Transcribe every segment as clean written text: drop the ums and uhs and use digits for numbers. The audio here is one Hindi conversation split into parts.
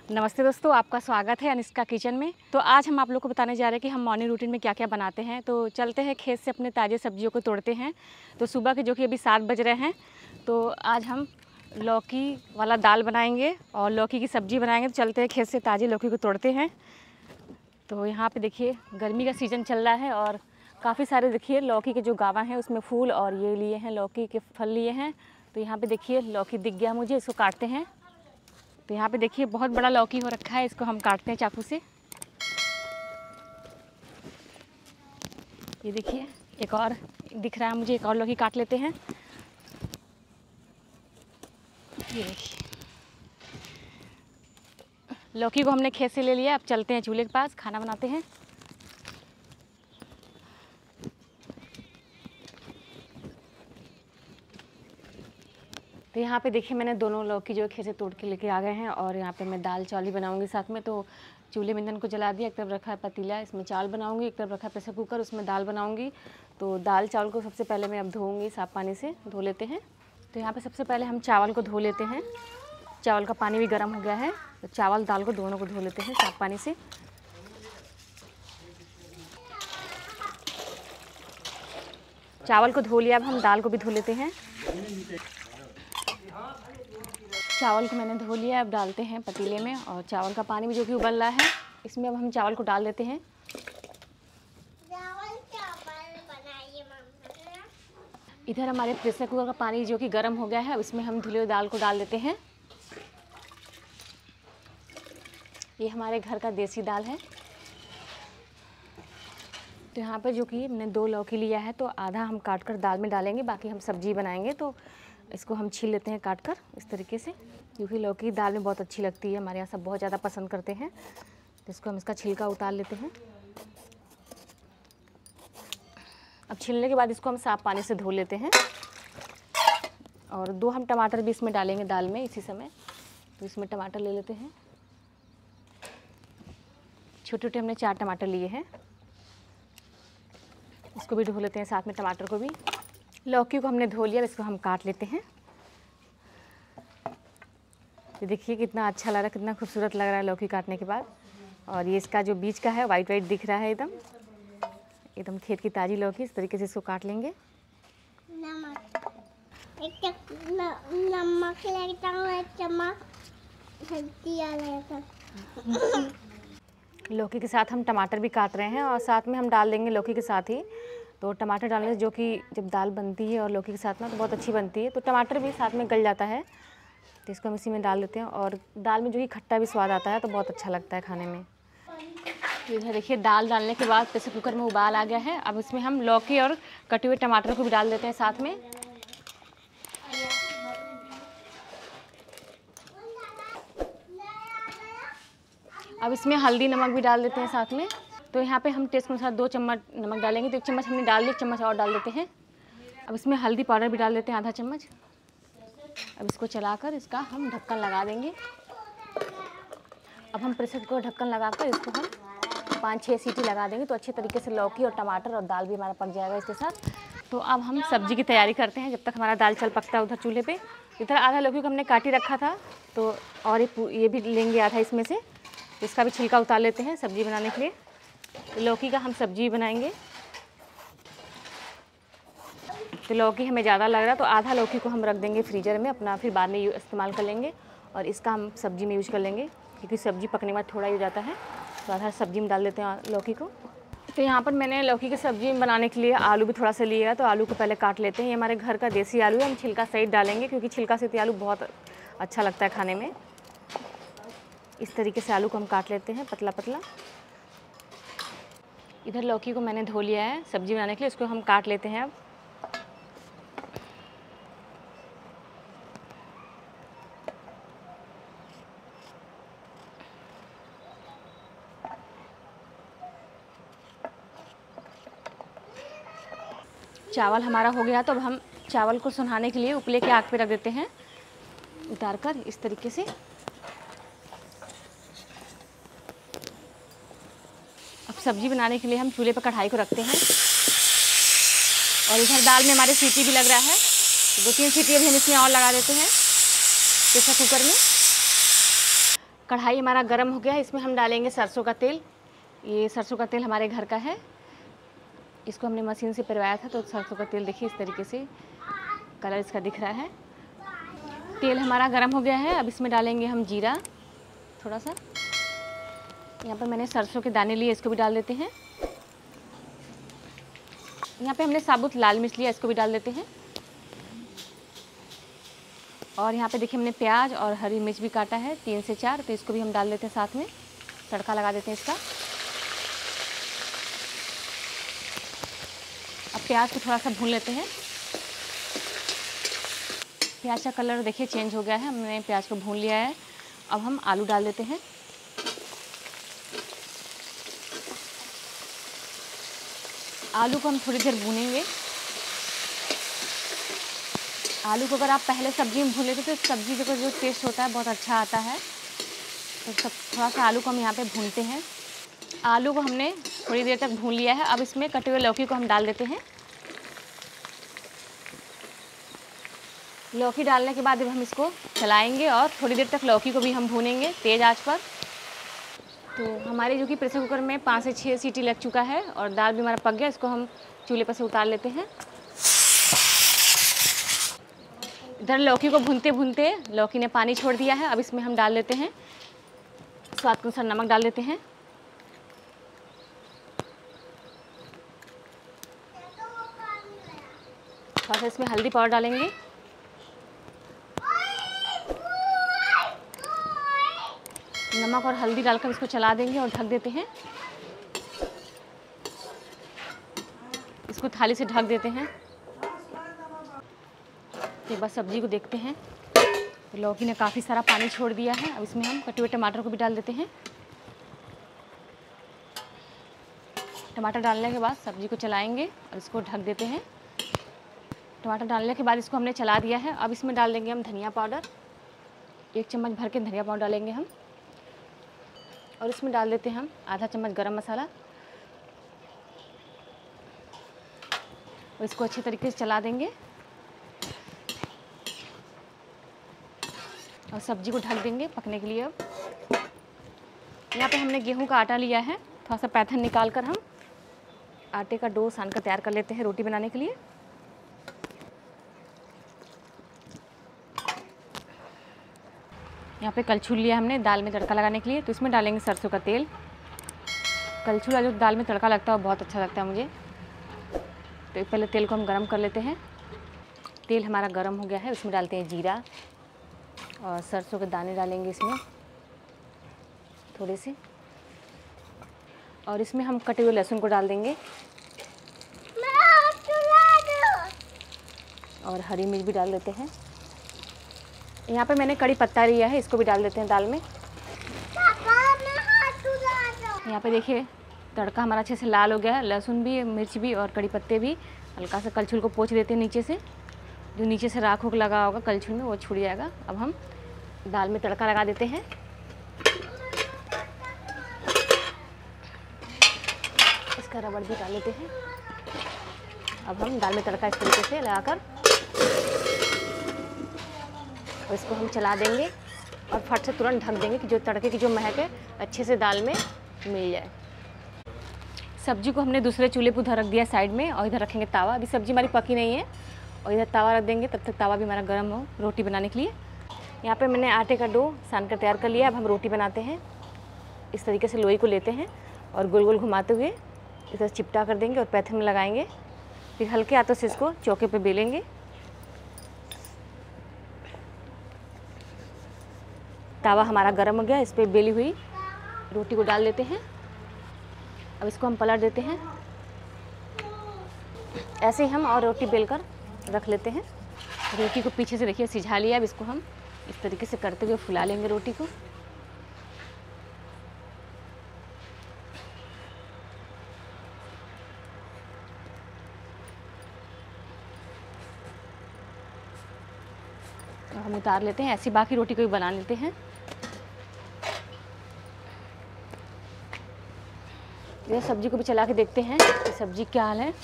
नमस्ते दोस्तों, आपका स्वागत है अनिष्का किचन में। तो आज हम आप लोग को बताने जा रहे हैं कि हम मॉर्निंग रूटीन में क्या क्या बनाते हैं। तो चलते हैं खेत से अपने ताज़े सब्जियों को तोड़ते हैं। तो सुबह के जो कि अभी 7 बज रहे हैं, तो आज हम लौकी वाला दाल बनाएंगे और लौकी की सब्ज़ी बनाएंगे। तो चलते हैं खेत से ताज़ी लौकी को तोड़ते हैं। तो यहाँ पर देखिए गर्मी का सीज़न चल रहा है और काफ़ी सारे देखिए लौकी के जो गावा हैं उसमें फूल और ये लिए हैं, लौकी के फल लिए हैं। तो यहाँ पर देखिए लौकी दिख गया मुझे, इसको काटते हैं। तो यहाँ पे देखिए बहुत बड़ा लौकी हो रखा है, इसको हम काटते हैं चाकू से। ये देखिए एक और दिख रहा है मुझे, एक और लौकी काट लेते हैं। ये देखिए लौकी को हमने खेत से ले लिया। अब चलते हैं चूल्हे के पास, खाना बनाते हैं। तो यहाँ पे देखिए मैंने दोनों लौकी जो खेत से तोड़ के लेके आ गए हैं और यहाँ पे मैं दाल चावल ही बनाऊंगी साथ में। तो चूल्हे में ईंधन को जला दिया, एक तरफ रखा है पतीला, इसमें चावल बनाऊंगी, एक तरफ रखा है प्रेशर कुकर, उसमें दाल बनाऊंगी। तो दाल चावल को सबसे पहले मैं अब धोऊंगी, साफ़ पानी से धो लेते हैं। तो यहाँ पर सबसे पहले हम चावल को धो लेते हैं। चावल का पानी भी गर्म हो गया है, तो चावल दाल को दोनों को धो लेते हैं साफ़ पानी से। चावल को धो लिया, अब हम दाल को भी धो लेते हैं। चावल को मैंने धो लिया, अब डालते हैं पतीले में और चावल का पानी भी जो कि उबल रहा है, इसमें अब हम चावल को डाल देते हैं। इधर हमारे प्रेशर कुकर का पानी जो कि गर्म हो गया है, इसमें हम धुले हुए दाल को डाल देते हैं। ये हमारे घर का देसी दाल है। तो यहाँ पर जो कि हमने 2 लौकी लिया है, तो आधा हम काट कर दाल में डालेंगे, बाकी हम सब्जी बनाएंगे। तो इसको हम छील लेते हैं काट कर इस तरीके से, क्योंकि लौकी दाल में बहुत अच्छी लगती है, हमारे यहाँ सब बहुत ज़्यादा पसंद करते हैं। तो इसको हम इसका छिलका उतार लेते हैं। अब छीलने के बाद इसको हम साफ़ पानी से धो लेते हैं। और 2 हम टमाटर भी इसमें डालेंगे दाल में इसी समय। तो इसमें टमाटर ले लेते हैं, छोटे छोटे हमने 4 टमाटर लिए हैं। इसको भी धो लेते हैं साथ में, टमाटर को भी। लौकी को हमने धो लिया, इसको हम काट लेते हैं। ये देखिए कितना अच्छा लग रहा है, कितना खूबसूरत लग रहा है लौकी काटने के बाद। और ये इसका जो बीज का है वाइट वाइट दिख रहा है, एकदम एकदम खेत की ताज़ी लौकी। इस तरीके से इसको काट लेंगे। नमक लगता है, चमक लौकी के साथ हम टमाटर भी काट रहे हैं और साथ में हम डाल देंगे लौकी के साथ ही। तो टमाटर डालने से जो कि जब दाल बनती है और लौकी के साथ ना, तो बहुत अच्छी बनती है। तो टमाटर भी साथ में गल जाता है। तो इसको हम इसी में डाल देते हैं और दाल में जो कि खट्टा भी स्वाद आता है, तो बहुत अच्छा लगता है खाने में। इधर देखिए दाल डालने के बाद प्रेशर कुकर में उबाल आ गया है। अब इसमें हम लौकी और कटे हुए टमाटर को भी डाल देते हैं साथ में। अब इसमें हल्दी नमक भी डाल देते हैं साथ में। तो यहाँ पे हम टेस्ट के अनुसार 2 चम्मच नमक डालेंगे। तो 1 चम्मच हमने डाल दिया, 1 चम्मच और डाल देते हैं। अब इसमें हल्दी पाउडर भी डाल देते हैं, आधा चम्मच। अब इसको चलाकर इसका हम ढक्कन लगा देंगे। अब हम प्रेशर कुकर ढक्कन लगाकर इसको हम 5-6 सीटी लगा देंगे। तो अच्छे तरीके से लौकी और टमाटर और दाल भी हमारा पक जाएगा इसके साथ। तो अब हम सब्जी की तैयारी करते हैं, जब तक हमारा दाल चल पकता है उधर चूल्हे पे। इधर आधा लौकी को हमने काटी रखा था, तो और ये भी लेंगे आधा इसमें से। इसका भी छिलका उतार लेते हैं सब्जी बनाने के लिए। तो लौकी का हम सब्जी बनाएंगे। तो लौकी हमें ज़्यादा लग रहा है, तो आधा लौकी को हम रख देंगे फ्रीजर में अपना, फिर बाद में इस्तेमाल कर लेंगे। और इसका हम सब्जी में यूज कर लेंगे, क्योंकि सब्जी पकने के बाद थोड़ा ही हो जाता है। तो आधा सब्जी में डाल देते हैं लौकी को। तो यहाँ पर मैंने लौकी की सब्जी बनाने के लिए आलू भी थोड़ा सा लिया है, तो आलू को पहले काट लेते हैं। ये हमारे घर का देसी आलू है, हम छिलका सहित डालेंगे, क्योंकि छिलका सहित आलू बहुत अच्छा लगता है खाने में। इस तरीके से आलू को हम काट लेते हैं पतला पतला। इधर लौकी को मैंने धो लिया है सब्जी बनाने के लिए, इसको हम काट लेते हैं अब। चावल हमारा हो गया, तो अब हम चावल को सुनाने के लिए उपले के आग पे रख देते हैं, उतार कर इस तरीके से। अब सब्जी बनाने के लिए हम चूल्हे पर कढ़ाई को रखते हैं। और इधर दाल में हमारे सीटी भी लग रहा है, तो 2-3 सीटी अभी हम इसमें और लगा देते हैं प्रेशर कुकर में। कढ़ाई हमारा गर्म हो गया है, इसमें हम डालेंगे सरसों का तेल। ये सरसों का तेल हमारे घर का है, इसको हमने मशीन से पिरवाया था। तो सरसों का तेल देखिए इस तरीके से कलर इसका दिख रहा है। तेल हमारा गर्म हो गया है, अब इसमें डालेंगे हम जीरा थोड़ा सा। यहाँ पर मैंने सरसों के दाने लिए, इसको भी डाल देते हैं। यहाँ पे हमने साबुत लाल मिर्च लिया, इसको भी डाल देते हैं। और यहाँ पे देखिए हमने प्याज और हरी मिर्च भी काटा है 3 से 4, तो इसको भी हम डाल देते हैं साथ में, तड़का लगा देते हैं इसका। अब प्याज को थोड़ा सा भून लेते हैं। प्याज का कलर देखिए चेंज हो गया है, हमने प्याज को भून लिया है। अब हम आलू डाल देते हैं। आलू को हम थोड़ी देर भूनेंगे। आलू को अगर आप पहले सब्जी में भून लेते तो सब्जी का जो टेस्ट होता है बहुत अच्छा आता है। तो थोड़ा सा आलू को हम यहाँ पे भूनते हैं। आलू को हमने थोड़ी देर तक भून लिया है। अब इसमें कटे हुए लौकी को हम डाल देते हैं। लौकी डालने के बाद अब हम इसको चलाएंगे और थोड़ी देर तक लौकी को भी हम भूनेंगे तेज़ आंच पर। तो हमारे जो कि प्रेशर कुकर में 5 से 6 सीटी लग चुका है और दाल भी हमारा पक गया। इसको हम चूल्हे पर से उतार लेते हैं। इधर लौकी को भूनते भूनते लौकी ने पानी छोड़ दिया है। अब इसमें हम डाल लेते हैं स्वाद के अनुसार नमक डाल देते हैं। थोड़ा सा इसमें हल्दी पाउडर डालेंगे। नमक और हल्दी डालकर इसको चला देंगे और ढक देते हैं। इसको थाली से ढक देते हैं। एक बार सब्जी को देखते हैं तो लौकी ने काफ़ी सारा पानी छोड़ दिया है। अब इसमें हम कटे हुए टमाटर को भी डाल देते हैं। टमाटर डालने के बाद सब्जी को चलाएंगे और इसको ढक देते हैं। टमाटर डालने के बाद इसको हमने चला दिया है। अब इसमें डाल देंगे हम धनिया पाउडर, 1 चम्मच भर के धनिया पाउडर डालेंगे हम। और इसमें डाल देते हैं हम आधा चम्मच गरम मसाला और इसको अच्छे तरीके से चला देंगे और सब्जी को ढक देंगे पकने के लिए। अब यहाँ पे हमने गेहूं का आटा लिया है, थोड़ा सा पैथन निकाल कर हम आटे का डो सान कर तैयार कर लेते हैं रोटी बनाने के लिए। यहाँ पे कलछुल लिया हमने दाल में तड़का लगाने के लिए, तो इसमें डालेंगे सरसों का तेल। कलछुल जो दाल में तड़का लगता है वो बहुत अच्छा लगता है मुझे। तो पहले तेल को हम गरम कर लेते हैं। तेल हमारा गरम हो गया है, उसमें डालते हैं जीरा और सरसों के दाने डालेंगे इसमें थोड़े से। और इसमें हम कटे हुए लहसुन को डाल देंगे और हरी मिर्च भी डाल देते हैं। यहाँ पे मैंने कड़ी पत्ता लिया है, इसको भी डाल देते हैं दाल में। यहाँ पे देखिए तड़का हमारा अच्छे से लाल हो गया है, लहसुन भी, मिर्च भी और कड़ी पत्ते भी। हल्का सा कलछुल को पोंछ देते हैं नीचे से, जो नीचे से राख लगा होगा कलछुल में वो छूट जाएगा। अब हम दाल में तड़का लगा देते हैं। इसका रबड़ भी डाल लेते हैं। अब हम दाल में तड़का इस तरीके से लगाकर और इसको हम चला देंगे और फट से तुरंत ढक देंगे कि जो तड़के की जो महक है अच्छे से दाल में मिल जाए। सब्जी को हमने दूसरे चूल्हे पर उधर रख दिया साइड में और इधर रखेंगे तावा। अभी सब्जी हमारी पकी नहीं है और इधर तावा रख देंगे, तब तक तावा भी हमारा गर्म हो रोटी बनाने के लिए। यहाँ पे मैंने आटे का डो सान कर तैयार कर लिया। अब हम रोटी बनाते हैं। इस तरीके से लोई को लेते हैं और गोल गोल घुमाते हुए इधर चिपटा कर देंगे और पैथन में लगाएंगे। फिर हल्के हाथों से इसको चौके पे बेलेंगे। तावा हमारा गर्म हो गया, इस पर बेली हुई रोटी को डाल देते हैं। अब इसको हम पलट देते हैं। ऐसे ही हम और रोटी बेलकर रख लेते हैं। रोटी को पीछे से देखिए सिझा लिया। अब इसको हम इस तरीके से करते हुए फुला लेंगे रोटी को। और हम उतार लेते हैं। ऐसी बाकी रोटी को भी बना लेते हैं। ये सब्जी को भी चला के देखते हैं कि सब्जी क्या हाल है।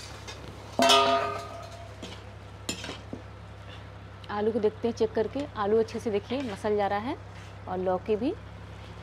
आलू को देखते हैं चेक करके। आलू अच्छे से देखिए मसल जा रहा है और लौकी भी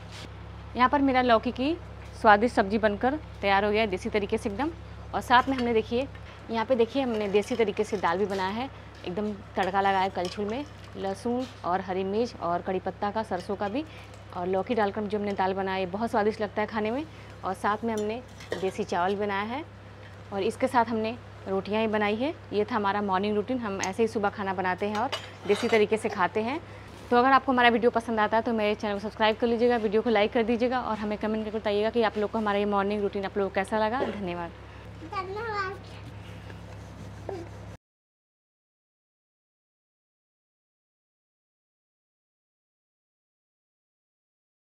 यहाँ पर मेरा लौकी की स्वादिष्ट सब्जी बनकर तैयार हो गया है देसी तरीके से एकदम। और साथ में हमने देखिए यहाँ पे देखिए हमने देसी तरीके से दाल भी बनाया है, एकदम तड़का लगाया है कलछुल में, लहसुन और हरी मिर्च और कड़ी पत्ता का, सरसों का भी, और लौकी डालकर जो हमने दाल बनाया है बहुत स्वादिष्ट लगता है खाने में। और साथ में हमने देसी चावल बनाया है और इसके साथ हमने रोटियां ही बनाई है। ये था हमारा मॉर्निंग रूटीन। हम ऐसे ही सुबह खाना बनाते हैं और देसी तरीके से खाते हैं। तो अगर आपको हमारा वीडियो पसंद आता है तो मेरे चैनल को सब्सक्राइब कर लीजिएगा, वीडियो को लाइक कर दीजिएगा और हमें कमेंट करके बताइएगा कि आप लोग को हमारा ये मॉर्निंग रूटीन आप लोग को कैसा लगा। धन्यवाद। धन्यवाद।